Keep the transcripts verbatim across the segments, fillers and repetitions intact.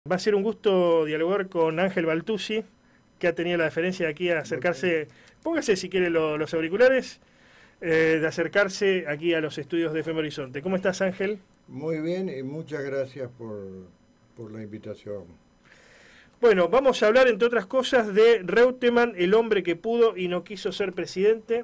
Va a ser un gusto dialogar con Ángel Baltusi, que ha tenido la deferencia de aquí a acercarse, póngase si quiere lo, los auriculares, eh, de acercarse aquí a los estudios de F M Horizonte. ¿Cómo estás, Ángel? Muy bien y muchas gracias por, por la invitación. Bueno, vamos a hablar, entre otras cosas, de Reutemann, el hombre que pudo y no quiso ser presidente.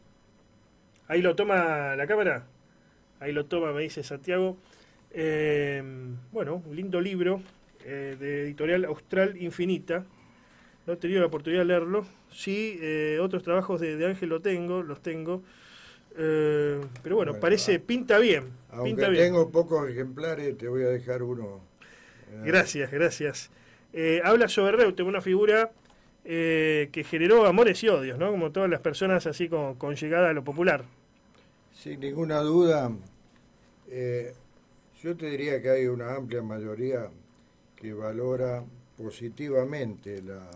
Ahí lo toma la cámara, ahí lo toma, me dice Santiago. Eh, bueno, un lindo libro. Eh, de editorial Austral Infinita. No he tenido la oportunidad de leerlo. Sí, eh, otros trabajos de, de Ángel lo tengo, los tengo. Eh, pero bueno, Bueno, parece, pinta bien. Aunque Pinta bien. tengo pocos ejemplares, te voy a dejar uno. Gracias, gracias. Eh, habla sobre Reutemann, una figura eh, que generó amores y odios, ¿no? Como todas las personas así con, con llegada a lo popular. Sin ninguna duda, eh, yo te diría que hay una amplia mayoría que valora positivamente la,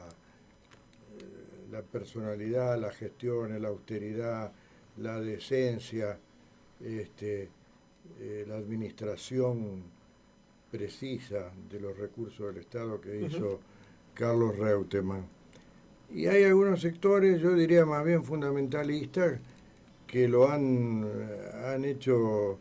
la personalidad, la gestión, la austeridad, la decencia, este, eh, la administración precisa de los recursos del Estado que hizo uh-huh. Carlos Reutemann. Y hay algunos sectores, yo diría más bien fundamentalistas, que lo han, han hecho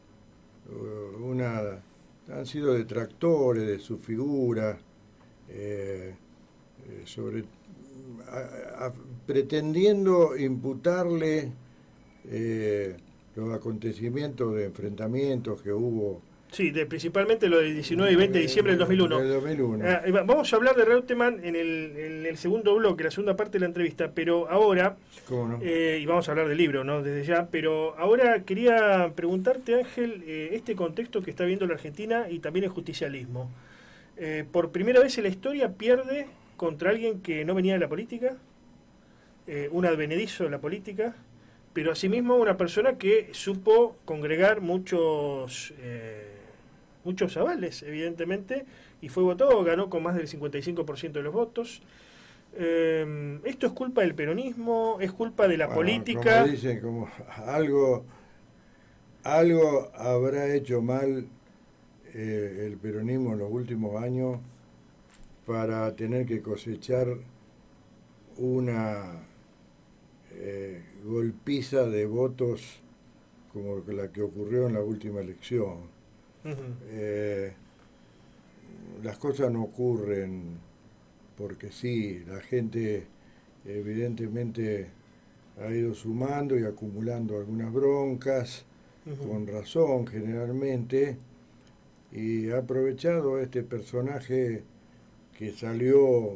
una... han sido detractores de su figura, eh, sobre, a, a, pretendiendo imputarle eh, los acontecimientos de enfrentamientos que hubo. Sí, de, principalmente lo del diecinueve y veinte de diciembre del dos mil uno. Del dos mil uno. Eh, vamos a hablar de Reutemann en el, en el segundo bloque, la segunda parte de la entrevista, pero ahora, ¿Cómo no? eh, y vamos a hablar del libro, ¿no? Desde ya, pero ahora quería preguntarte, Ángel, eh, este contexto que está viendo la Argentina y también el justicialismo. Eh, por primera vez en la historia pierde contra alguien que no venía de la política, eh, un advenedizo de la política, pero asimismo una persona que supo congregar muchos... Eh, muchos avales, evidentemente, y fue votado, ganó con más del cincuenta y cinco por ciento de los votos. Eh, ¿Esto es culpa del peronismo? ¿Es culpa de la bueno, política? Como dicen, como algo, algo habrá hecho mal eh, el peronismo en los últimos años para tener que cosechar una eh, golpiza de votos como la que ocurrió en la última elección. Uh-huh. Eh, las cosas no ocurren porque sí, la gente evidentemente ha ido sumando y acumulando algunas broncas, uh-huh. con razón generalmente, y ha aprovechado este personaje que salió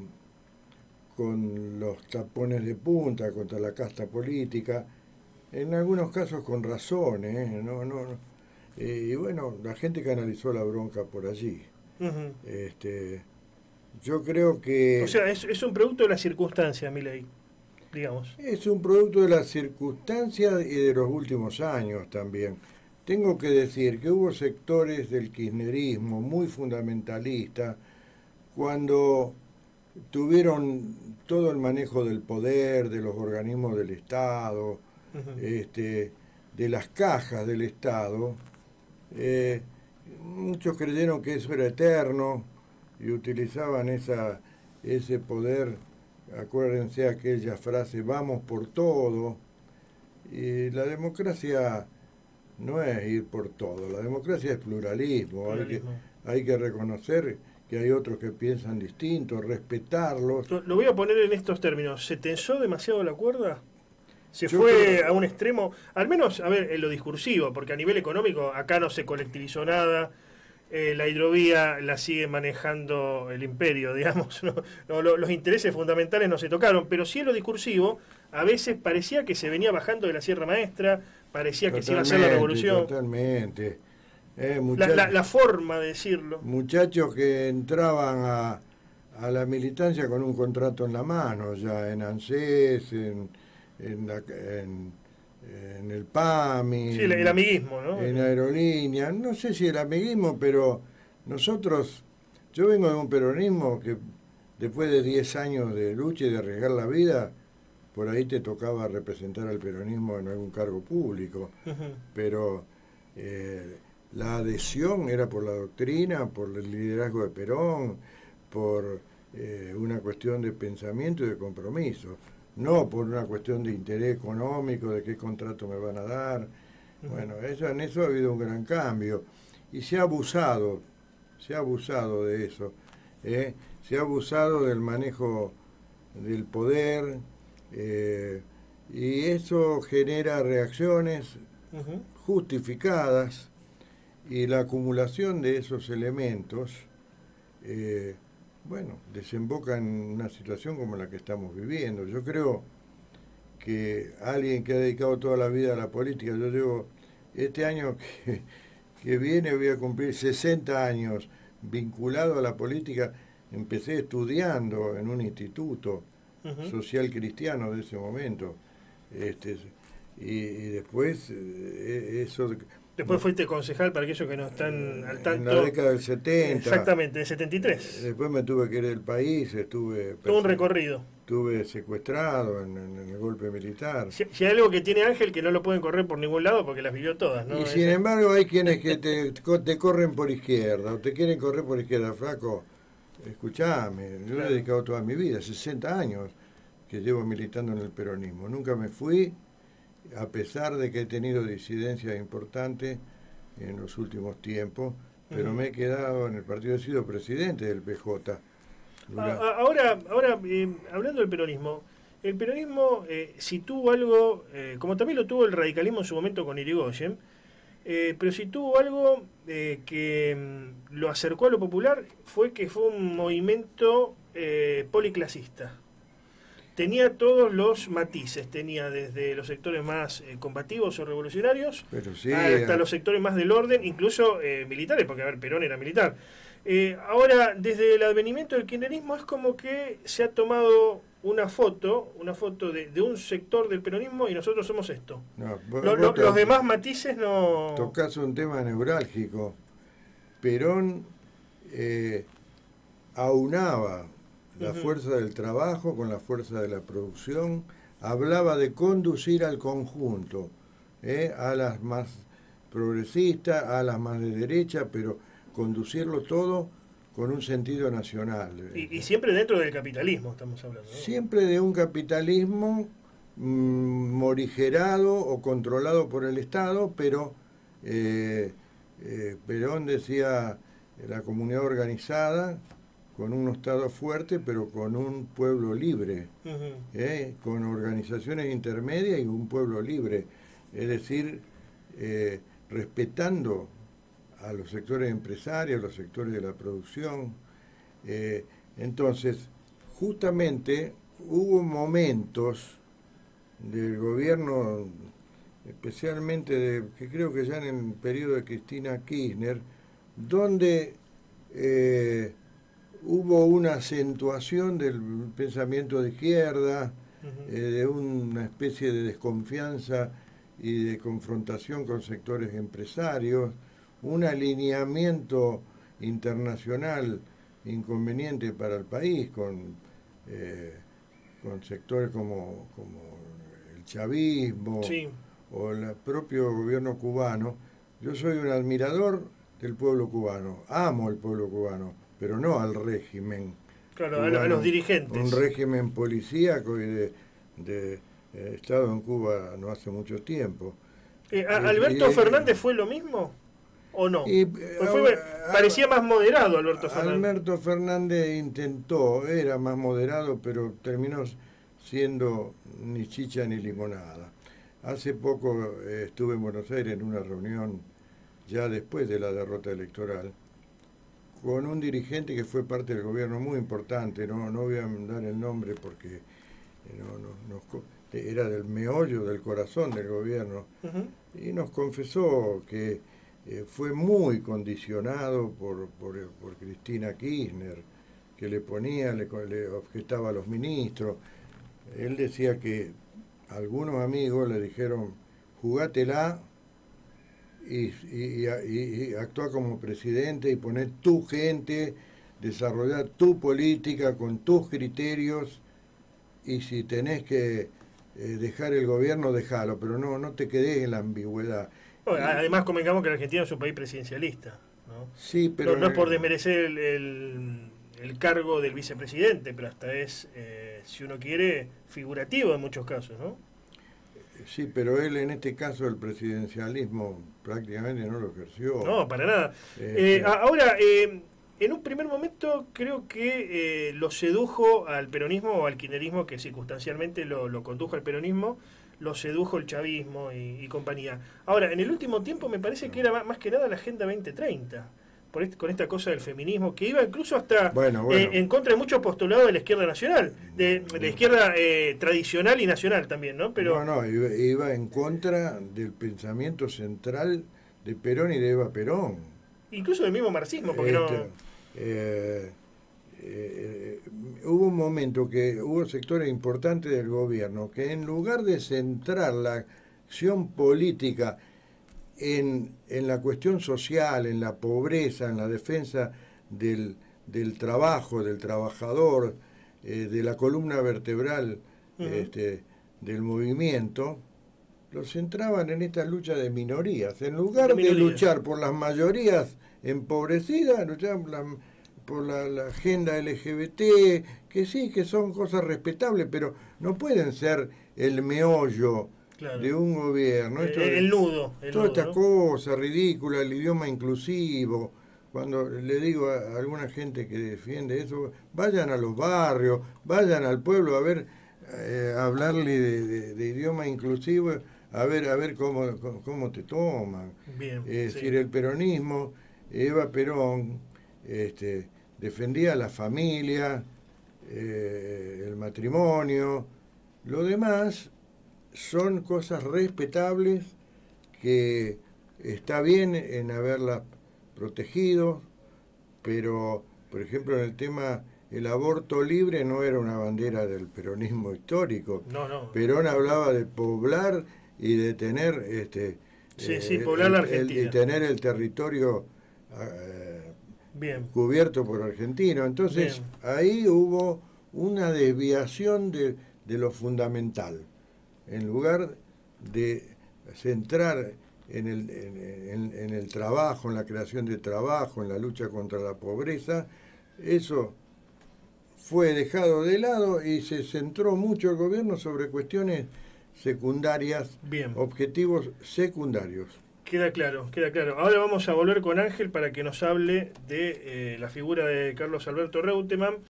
con los tapones de punta contra la casta política, en algunos casos con razón, ¿eh? no, no, no. Eh, y bueno, la gente canalizó la bronca por allí. Uh-huh. Este, yo creo que... O sea, es, es un producto de las circunstancias, Milei, digamos. Es un producto de las circunstancias y de los últimos años también. Tengo que decir que hubo sectores del kirchnerismo muy fundamentalistas cuando tuvieron todo el manejo del poder, de los organismos del Estado, uh-huh. este, de las cajas del Estado. Eh, muchos creyeron que eso era eterno y utilizaban esa, ese poder. Acuérdense aquella frase, vamos por todo. Y la democracia no es ir por todo, la democracia es pluralismo. pluralismo. Hay que, hay que reconocer que hay otros que piensan distinto, respetarlos. Lo voy a poner en estos términos. ¿Se tensó demasiado la cuerda? Se Yo fue creo... a un extremo, al menos, a ver, en lo discursivo, porque a nivel económico acá no se colectivizó nada, eh, la hidrovía la sigue manejando el imperio, digamos, no, no, lo, los intereses fundamentales no se tocaron, pero sí en lo discursivo, a veces parecía que se venía bajando de la Sierra Maestra, parecía que totalmente, se iba a hacer la revolución. Totalmente. Eh, la, la, la forma de decirlo. Muchachos que entraban a, a la militancia con un contrato en la mano, ya en ANSES, en... En, la, en, en el PAMI, sí, el, el amiguismo, ¿no? En aerolínea, no sé si el amiguismo, pero nosotros, yo vengo de un peronismo que después de diez años de lucha y de arriesgar la vida, por ahí te tocaba representar al peronismo en algún cargo público, uh-huh. pero eh, la adhesión era por la doctrina, por el liderazgo de Perón, por eh, una cuestión de pensamiento y de compromiso, no por una cuestión de interés económico, de qué contrato me van a dar. Uh-huh. Bueno, eso, en eso ha habido un gran cambio y se ha abusado, se ha abusado de eso, ¿eh? Se ha abusado del manejo del poder, eh, y eso genera reacciones uh-huh. justificadas, y la acumulación de esos elementos, eh, bueno, desemboca en una situación como la que estamos viviendo. Yo creo que alguien que ha dedicado toda la vida a la política, yo llevo este año que, que viene voy a cumplir sesenta años vinculado a la política. Empecé estudiando en un instituto uh-huh. social cristiano de ese momento, este, y, y después eh, eso... Después fuiste concejal, para aquellos que no están al tanto. En la década del setenta. Exactamente, del setenta y tres. Después me tuve que ir del país, estuve... Todo un recorrido. Estuve secuestrado en, en el golpe militar. Si, si hay algo que tiene Ángel, que no lo pueden correr por ningún lado porque las vivió todas, ¿no? Y sin Ese... embargo hay quienes que te, te corren por izquierda, o te quieren correr por izquierda, flaco. Escuchame, yo claro. he dedicado toda mi vida, sesenta años que llevo militando en el peronismo. Nunca me fui, a pesar de que he tenido disidencias importantes en los últimos tiempos, pero uh-huh. me he quedado en el partido, he sido presidente del P J. Durante... Ahora, ahora eh, hablando del peronismo, el peronismo, eh, si tuvo algo, eh, como también lo tuvo el radicalismo en su momento con Irigoyen, eh, pero si tuvo algo eh, que mm, lo acercó a lo popular, fue que fue un movimiento eh, policlasista. Tenía todos los matices, tenía desde los sectores más eh, combativos o revolucionarios pero sí, hasta eh. los sectores más del orden, incluso eh, militares, porque a ver, Perón era militar. Eh, ahora, desde el advenimiento del kirchnerismo es como que se ha tomado una foto, una foto de, de un sector del peronismo y nosotros somos esto. No, vos, lo, lo, vos los demás matices no... Tocás un tema neurálgico. Perón eh, aunaba la uh-huh. fuerza del trabajo con la fuerza de la producción, hablaba de conducir al conjunto, ¿eh? a las más progresistas, a las más de derecha, pero conducirlo todo con un sentido nacional. Y, y siempre dentro del capitalismo estamos hablando, ¿no? Siempre de un capitalismo mmm, morigerado o controlado por el Estado, pero eh, eh, Perón decía la comunidad organizada, con un Estado fuerte, pero con un pueblo libre, uh-huh. ¿eh? con organizaciones intermedias y un pueblo libre, es decir, eh, respetando a los sectores empresarios, a los sectores de la producción. Eh, entonces, justamente hubo momentos del gobierno, especialmente de, que creo que ya en el periodo de Cristina Kirchner, donde eh, hubo una acentuación del pensamiento de izquierda, uh-huh. eh, de una especie de desconfianza y de confrontación con sectores empresarios, un alineamiento internacional inconveniente para el país con, eh, con sectores como, como el chavismo sí. o el propio gobierno cubano. Yo soy un admirador del pueblo cubano, amo al pueblo cubano, pero no al régimen. Claro, cubano, a los dirigentes. Un régimen policíaco y de, de eh, Estado en Cuba no hace mucho tiempo. Eh, ¿Alberto y, Fernández fue lo mismo o no? Y, pues fue, a, parecía más moderado Alberto Fernández. Alberto Fernández intentó, era más moderado, pero terminó siendo ni chicha ni limonada. Hace poco eh, estuve en Buenos Aires en una reunión, ya después de la derrota electoral, con un dirigente que fue parte del gobierno muy importante, no, no voy a dar el nombre porque no, no, no, era del meollo, del corazón del gobierno, uh-huh. y nos confesó que eh, fue muy condicionado por, por, por Cristina Kirchner, que le ponía, le, le objetaba a los ministros. Él decía que algunos amigos le dijeron, jugátela, Y, y, y, y actúa como presidente y poner tu gente, desarrollar tu política con tus criterios, y si tenés que eh, dejar el gobierno, dejalo, pero no, no te quedes en la ambigüedad. Bueno, además, convengamos que la Argentina es un país presidencialista, ¿no? Sí, pero... No, no es por desmerecer el, el, el cargo del vicepresidente, pero hasta es, eh, si uno quiere, figurativo en muchos casos, ¿no? Sí, pero él en este caso el presidencialismo prácticamente no lo ejerció. No, para nada. Este... Eh, ahora, eh, en un primer momento creo que eh, lo sedujo al peronismo o al kirchnerismo, que circunstancialmente lo, lo condujo al peronismo, lo sedujo el chavismo y, y compañía. Ahora, en el último tiempo me parece que era más, más que nada la Agenda veinte treinta. Por este, con esta cosa del feminismo, que iba incluso hasta bueno, bueno. Eh, en contra de muchos postulados de la izquierda nacional, de, de la izquierda eh, tradicional y nacional también, ¿no? Pero no, no, iba, iba en contra del pensamiento central de Perón y de Eva Perón. Incluso del mismo marxismo, porque este, no... Eh, eh, hubo un momento que hubo sectores importantes del gobierno que en lugar de centrar la acción política En, en la cuestión social, en la pobreza, en la defensa del, del trabajo, del trabajador, eh, de la columna vertebral uh-huh. este, del movimiento, lo centraban en esta lucha de minorías. En lugar de, minorías. de luchar por las mayorías empobrecidas, luchaban por la, por la, la agenda L G B T, que sí, que son cosas respetables, pero no pueden ser el meollo Claro. de un gobierno. Esto el, el nudo. El toda nudo, esta ¿no? cosa ridícula, el idioma inclusivo. Cuando le digo a alguna gente que defiende eso, vayan a los barrios, vayan al pueblo a ver, eh, a hablarle de, de, de idioma inclusivo, a ver a ver cómo, cómo te toman. Bien, es sí. decir, el peronismo, Eva Perón, este, defendía la familia, eh, el matrimonio, lo demás son cosas respetables que está bien en haberlas protegido, pero, por ejemplo, en el tema el aborto libre no era una bandera del peronismo histórico. No, no. Perón hablaba de poblar y de tener este sí, eh, sí, poblar la Argentina. El, y tener el territorio eh, bien. cubierto por argentinos. Entonces, bien. ahí hubo una desviación de, de lo fundamental. En lugar de centrar en el, en, en, en el trabajo, en la creación de trabajo, en la lucha contra la pobreza, eso fue dejado de lado y se centró mucho el gobierno sobre cuestiones secundarias, Bien. objetivos secundarios. Queda claro, queda claro. Ahora vamos a volver con Ángel para que nos hable de eh, la figura de Carlos Alberto Reutemann.